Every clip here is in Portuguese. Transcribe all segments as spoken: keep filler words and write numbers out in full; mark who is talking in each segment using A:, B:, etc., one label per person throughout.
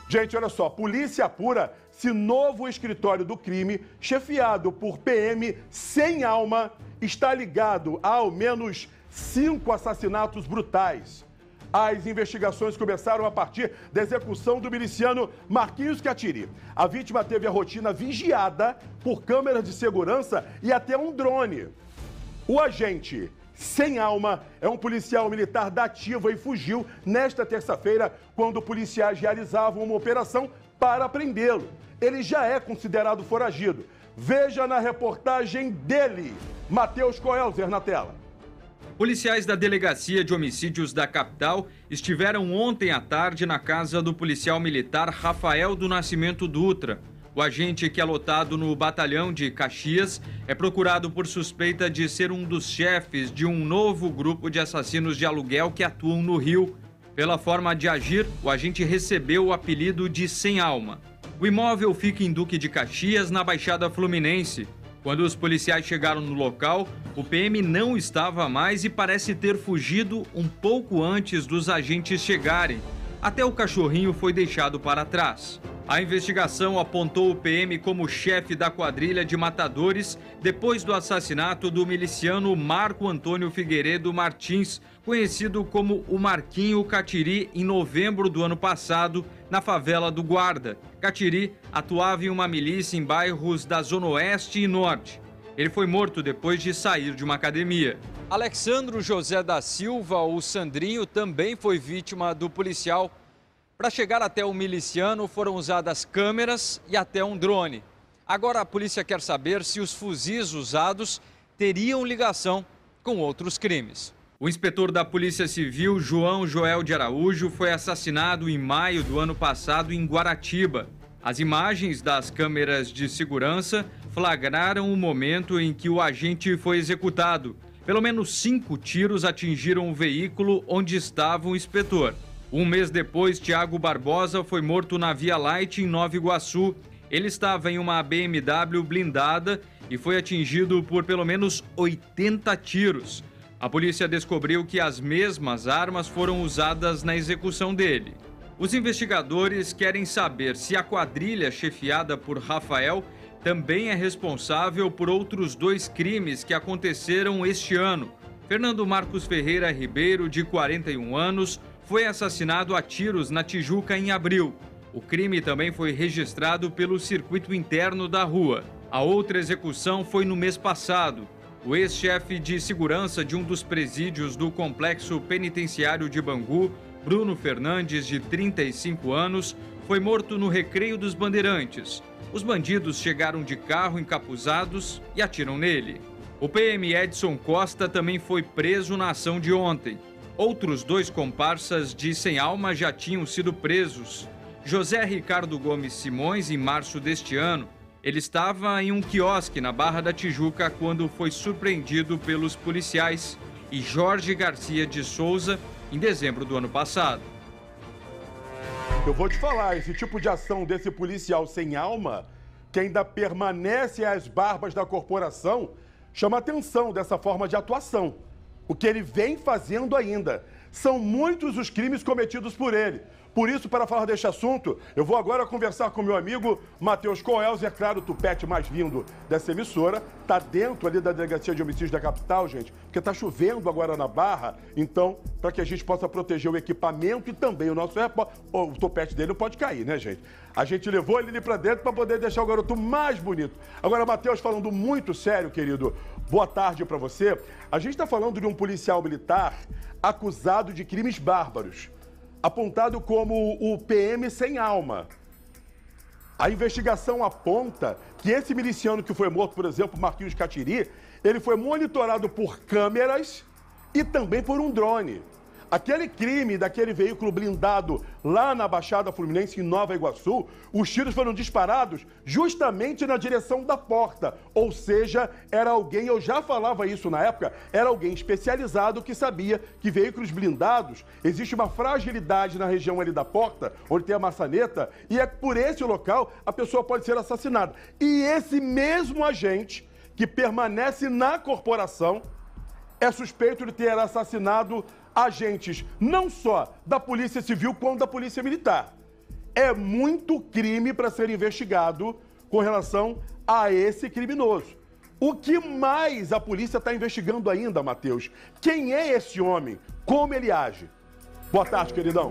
A: Gente, olha só, polícia apura se novo escritório do crime, chefiado por P M sem alma, está ligado a ao menos cinco assassinatos brutais. As investigações começaram a partir da execução do miliciano Marquinhos Catiri. A vítima teve a rotina vigiada por câmeras de segurança e até um drone. O agente sem alma é um policial militar da ativa e fugiu nesta terça-feira quando policiais realizavam uma operação para prendê-lo. Ele já é considerado foragido. Veja na reportagem dele, Matheus Coelzer, na tela.
B: Policiais da Delegacia de Homicídios da capital estiveram ontem à tarde na casa do policial militar Rafael do Nascimento Dutra. O agente, que é lotado no batalhão de Caxias, é procurado por suspeita de ser um dos chefes de um novo grupo de assassinos de aluguel que atuam no Rio. Pela forma de agir, o agente recebeu o apelido de Sem Alma. O imóvel fica em Duque de Caxias, na Baixada Fluminense. Quando os policiais chegaram no local, o P M não estava mais e parece ter fugido um pouco antes dos agentes chegarem. Até o cachorrinho foi deixado para trás. A investigação apontou o P M como chefe da quadrilha de matadores depois do assassinato do miliciano Marco Antônio Figueiredo Martins, conhecido como o Marquinho Catiri, em novembro do ano passado, na favela do Guarda. Catiri atuava em uma milícia em bairros da Zona Oeste e Norte. Ele foi morto depois de sair de uma academia. Alexandro José da Silva, o Sandrinho, também foi vítima do policial. Para chegar até o miliciano foram usadas câmeras e até um drone. Agora a polícia quer saber se os fuzis usados teriam ligação com outros crimes. O inspetor da Polícia Civil, João Joel de Araújo, foi assassinado em maio do ano passado em Guaratiba. As imagens das câmeras de segurança flagraram o momento em que o agente foi executado. Pelo menos cinco tiros atingiram o veículo onde estava o inspetor. Um mês depois, Tiago Barbosa foi morto na Via Light, em Nova Iguaçu. Ele estava em uma B M W blindada e foi atingido por pelo menos oitenta tiros. A polícia descobriu que as mesmas armas foram usadas na execução dele. Os investigadores querem saber se a quadrilha chefiada por Rafael também é responsável por outros dois crimes que aconteceram este ano. Fernando Marcos Ferreira Ribeiro, de quarenta e um anos, foi assassinado a tiros na Tijuca em abril. O crime também foi registrado pelo circuito interno da rua. A outra execução foi no mês passado. O ex-chefe de segurança de um dos presídios do complexo penitenciário de Bangu, Bruno Fernandes, de trinta e cinco anos, foi morto no Recreio dos Bandeirantes. Os bandidos chegaram de carro encapuzados e atiram nele. O P M Edson Costa também foi preso na ação de ontem. Outros dois comparsas de Sem Alma já tinham sido presos. José Ricardo Gomes Simões, em março deste ano, ele estava em um quiosque na Barra da Tijuca quando foi surpreendido pelos policiais. E Jorge Garcia de Souza, em dezembro do ano passado.
A: Eu vou te falar, esse tipo de ação desse policial sem alma, que ainda permanece às barbas da corporação, chama atenção dessa forma de atuação. O que ele vem fazendo ainda. São muitos os crimes cometidos por ele. Por isso, para falar deste assunto, eu vou agora conversar com meu amigo Matheus Coelzer, claro, o tupete mais lindo dessa emissora. Tá dentro ali da Delegacia de Homicídios da capital, gente, porque tá chovendo agora na Barra. Então, para que a gente possa proteger o equipamento e também o nosso repórter, o tupete dele não pode cair, né, gente? A gente levou ele ali para dentro para poder deixar o garoto mais bonito. Agora, Matheus, falando muito sério, querido, boa tarde para você. A gente está falando de um policial militar acusado de crimes bárbaros, apontado como o P M sem alma. A investigação aponta que esse miliciano que foi morto, por exemplo, Marquinhos Catiri, ele foi monitorado por câmeras e também por um drone. Aquele crime daquele veículo blindado lá na Baixada Fluminense, em Nova Iguaçu, os tiros foram disparados justamente na direção da porta. Ou seja, era alguém, eu já falava isso na época, era alguém especializado que sabia que veículos blindados, existe uma fragilidade na região ali da porta, onde tem a maçaneta, e é por esse local a pessoa pode ser assassinada. E esse mesmo agente que permanece na corporação é suspeito de ter assassinado agentes não só da Polícia Civil, quanto da Polícia Militar. É muito crime para ser investigado com relação a esse criminoso. O que mais a polícia está investigando ainda, Matheus? Quem é esse homem? Como ele age? Boa tarde, queridão.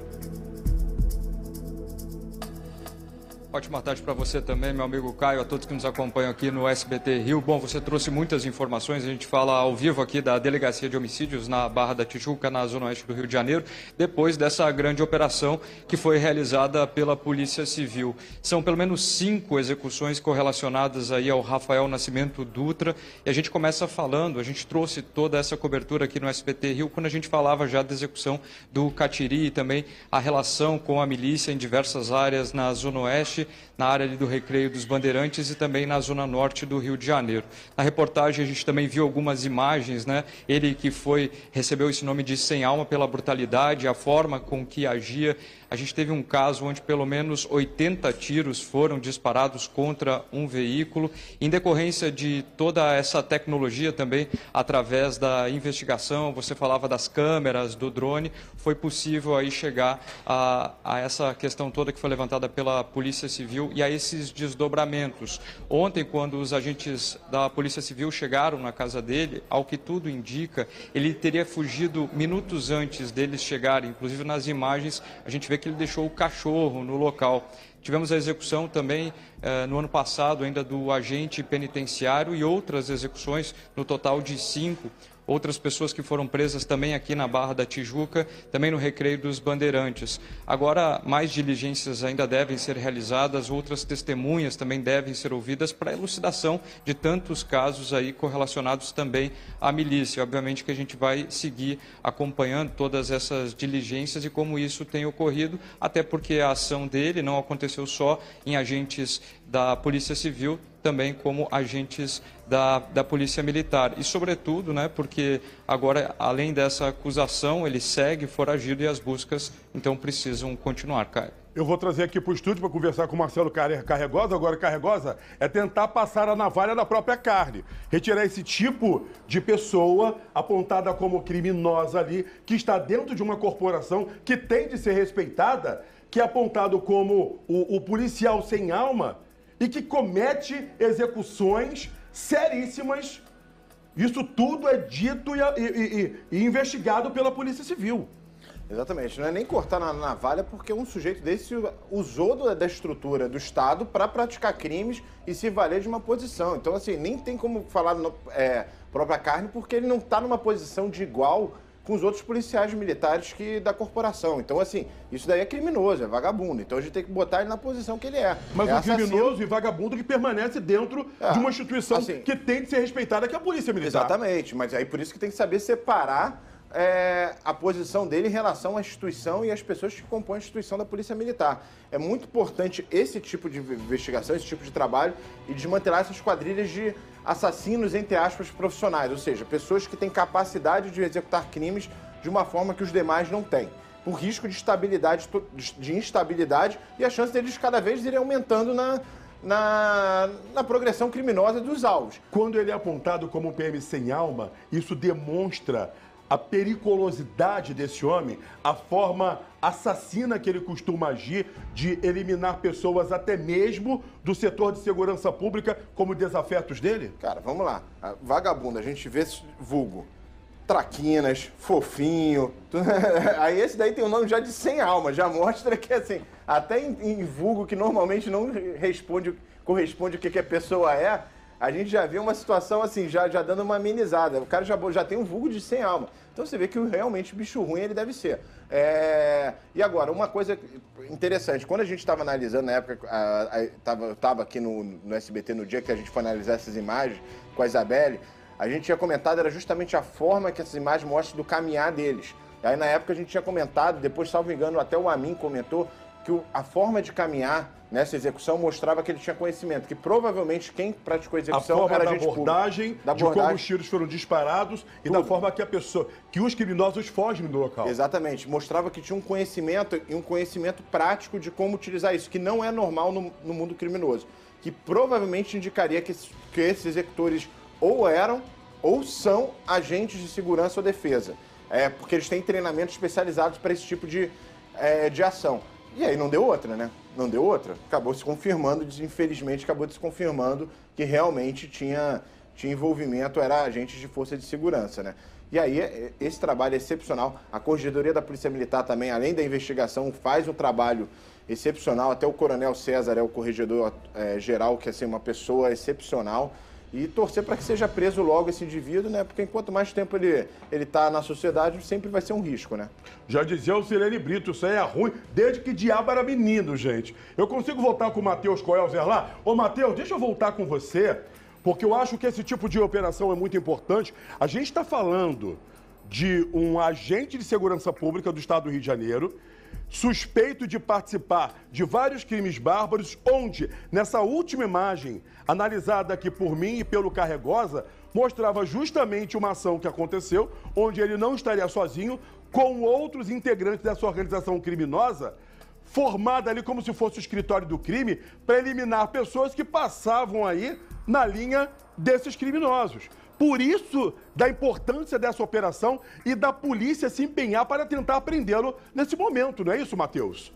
B: Ótima tarde para você também, meu amigo Caio, a todos que nos acompanham aqui no S B T Rio. Bom, você trouxe muitas informações, a gente fala ao vivo aqui da Delegacia de Homicídios na Barra da Tijuca, na zona oeste do Rio de Janeiro, depois dessa grande operação que foi realizada pela Polícia Civil. São pelo menos cinco execuções correlacionadas aí ao Rafael Nascimento Dutra, e a gente começa falando, a gente trouxe toda essa cobertura aqui no S B T Rio, quando a gente falava já da execução do Catiri e também a relação com a milícia em diversas áreas na zona oeste, na área ali do Recreio dos Bandeirantes e também na zona norte do Rio de Janeiro. Na reportagem a gente também viu algumas imagens, né? Ele que foi, recebeu esse nome de sem alma pela brutalidade, a forma com que agia. A gente teve um caso onde pelo menos oitenta tiros foram disparados contra um veículo. Em decorrência de toda essa tecnologia também, através da investigação, você falava das câmeras, do drone, foi possível aí chegar a, a essa questão toda que foi levantada pela Polícia Civil e a esses desdobramentos. Ontem, quando os agentes da Polícia Civil chegaram na casa dele, ao que tudo indica, ele teria fugido minutos antes deles chegarem. Inclusive nas imagens a gente vê que ele deixou o cachorro no local. Tivemos a execução também eh, no ano passado ainda do agente penitenciário e outras execuções, no total de cinco. Outras pessoas que foram presas também aqui na Barra da Tijuca, também no Recreio dos Bandeirantes. Agora, mais diligências ainda devem ser realizadas, outras testemunhas também devem ser ouvidas para a elucidação de tantos casos aí correlacionados também à milícia. Obviamente que a gente vai seguir acompanhando todas essas diligências e como isso tem ocorrido, até porque a ação dele não aconteceu só em agentes da Polícia Civil, também como agentes da, da Polícia Militar. E, sobretudo, né, porque agora, além dessa acusação, ele segue foragido e as buscas, então, precisam continuar, Caio.
A: Eu vou trazer aqui para o estúdio para conversar com o Marcelo Carregosa. Agora, Carregosa, é tentar passar a navalha na própria carne. Retirar esse tipo de pessoa apontada como criminosa ali, que está dentro de uma corporação que tem de ser respeitada, que é apontado como o, o policial sem alma, e que comete execuções seríssimas. Isso tudo é dito e, e, e, e investigado pela Polícia Civil.
C: Exatamente, não é nem cortar na navalha, porque um sujeito desse usou do, da estrutura do Estado para praticar crimes e se valer de uma posição. Então, assim, nem tem como falar no, é, própria carne, porque ele não está numa posição de igual com os outros policiais militares que, da corporação. Então, assim, isso daí é criminoso, é vagabundo. Então a gente tem que botar ele na posição que ele é.
A: Mas
C: é
A: um criminoso e vagabundo que permanece dentro é, de uma instituição assim, que tem de ser respeitada, que é a Polícia Militar.
C: Exatamente, mas aí por isso que tem que saber separar é, a posição dele em relação à instituição e às pessoas que compõem a instituição da Polícia Militar. É muito importante esse tipo de investigação, esse tipo de trabalho e desmantelar essas quadrilhas de assassinos, entre aspas, profissionais, ou seja, pessoas que têm capacidade de executar crimes de uma forma que os demais não têm, por risco de estabilidade, de instabilidade e a chance deles cada vez irem aumentando na, na, na progressão criminosa dos alvos.
A: Quando ele é apontado como um P M sem alma, isso demonstra a periculosidade desse homem, a forma assassina que ele costuma agir de eliminar pessoas até mesmo do setor de segurança pública como desafetos dele?
C: Cara, vamos lá. Vagabundo, a gente vê esse vulgo. Traquinas, fofinho. Aí esse daí tem o nome já de sem alma, já mostra que assim, até em, em vulgo que normalmente não responde, corresponde o que, que a pessoa é, a gente já vê uma situação assim, já, já dando uma amenizada. O cara já, já tem um vulgo de sem alma. Então você vê que realmente bicho ruim ele deve ser. É... E agora, uma coisa interessante, quando a gente estava analisando na época, eu estava aqui no, no S B T no dia que a gente foi analisar essas imagens com a Isabelle, a gente tinha comentado, era justamente a forma que essas imagens mostram do caminhar deles. Aí na época a gente tinha comentado, depois, salvo engano, até o Amin comentou, que o, a forma de caminhar nessa execução mostrava que ele tinha conhecimento, que provavelmente quem praticou a execução
A: a forma
C: era
A: da
C: gente
A: abordagem,
C: da
A: de
C: abordagem,
A: como os tiros foram disparados e tudo. Da forma que a pessoa, que os criminosos fogem do local.
C: Exatamente, mostrava que tinha um conhecimento e um conhecimento prático de como utilizar isso, que não é normal no, no mundo criminoso, que provavelmente indicaria que, que esses executores ou eram ou são agentes de segurança ou defesa, é, porque eles têm treinamentos especializados para esse tipo de, é, de ação. E aí não deu outra, né? Não deu outra. Acabou se confirmando, infelizmente, acabou se confirmando que realmente tinha, tinha envolvimento, era agentes de força de segurança, né? E aí, esse trabalho é excepcional. A Corregedoria da Polícia Militar também, além da investigação, faz um trabalho excepcional. Até o Coronel César é o corregedor é, geral, que é assim, uma pessoa excepcional. E torcer para que seja preso logo esse indivíduo, né? Porque enquanto mais tempo ele ele está na sociedade, sempre vai ser um risco, né?
A: Já dizia o Sirene Brito, isso aí é ruim, desde que diabo era menino, gente. Eu consigo voltar com o Matheus Coelzer lá? Ô, Matheus, deixa eu voltar com você, porque eu acho que esse tipo de operação é muito importante. A gente está falando de um agente de segurança pública do estado do Rio de Janeiro, suspeito de participar de vários crimes bárbaros, onde, nessa última imagem, analisada aqui por mim e pelo Carregosa, mostrava justamente uma ação que aconteceu, onde ele não estaria sozinho, com outros integrantes dessa organização criminosa, formada ali como se fosse o escritório do crime, para eliminar pessoas que passavam aí na linha desses criminosos. Por isso, da importância dessa operação e da polícia se empenhar para tentar prendê-lo nesse momento, não é isso, Matheus?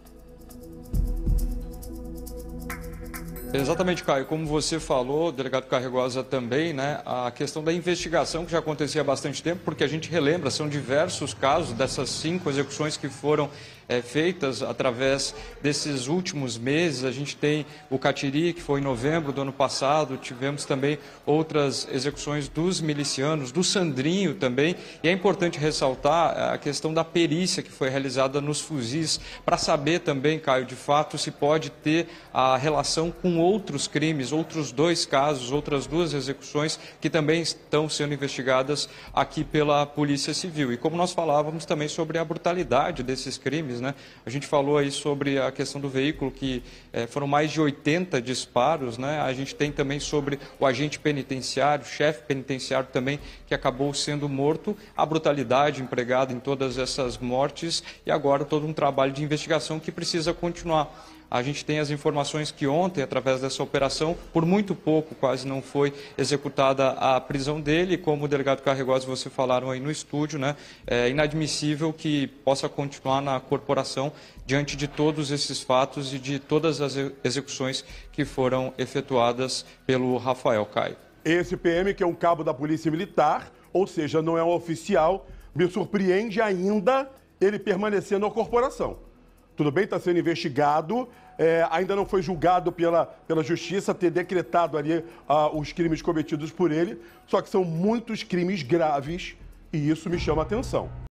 B: Exatamente, Caio. Como você falou, delegado Carregosa também, né? A questão da investigação que já acontecia há bastante tempo, porque a gente relembra, são diversos casos dessas cinco execuções que foram é, feitas através desses últimos meses. A gente tem o Catiri, que foi em novembro do ano passado, tivemos também outras execuções dos milicianos, do Sandrinho também, e é importante ressaltar a questão da perícia que foi realizada nos fuzis, para saber também, Caio, de fato, se pode ter a relação com outros crimes, outros dois casos, outras duas execuções que também estão sendo investigadas aqui pela Polícia Civil. E como nós falávamos também sobre a brutalidade desses crimes, né? A gente falou aí sobre a questão do veículo, que eh, foram mais de oitenta disparos, né? A gente tem também sobre o agente penitenciário, chefe penitenciário também, que acabou sendo morto, a brutalidade empregada em todas essas mortes e agora todo um trabalho de investigação que precisa continuar. A gente tem as informações que ontem, através dessa operação, por muito pouco, quase não foi executada a prisão dele. Como o delegado Carregosa, você falaram aí no estúdio, né? É inadmissível que possa continuar na corporação diante de todos esses fatos e de todas as execuções que foram efetuadas pelo Rafael, Caio.
A: Esse P M, que é um cabo da Polícia Militar, ou seja, não é um oficial, me surpreende ainda ele permanecer na corporação. Tudo bem, está sendo investigado, é, ainda não foi julgado pela, pela justiça, ter decretado ali ah, os crimes cometidos por ele, só que são muitos crimes graves e isso me chama a atenção.